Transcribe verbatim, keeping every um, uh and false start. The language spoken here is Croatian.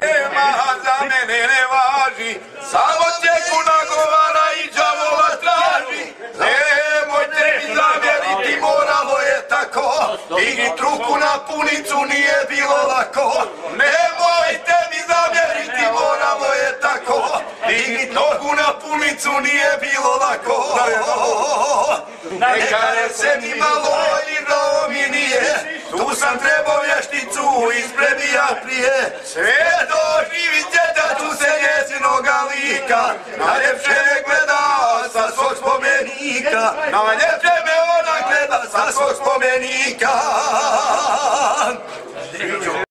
Nema za mene ne važi, samo teku nagovara i đavola traži. Nemojte mi zamjeriti, moralo je tako, dignit ruku na punicu nije bilo lako. Nemojte mi zamjeriti, moralo je tako, dignit nogu na punicu nije bilo lako. Nekada se mi malo igrao mi nije, tu sam trebao vješticu isprebijat prije. Sve doživi djeta, tu se njezinoga lika, najljepše me gleda sa svog spomenika, najljepše me ona gleda sa svog spomenika.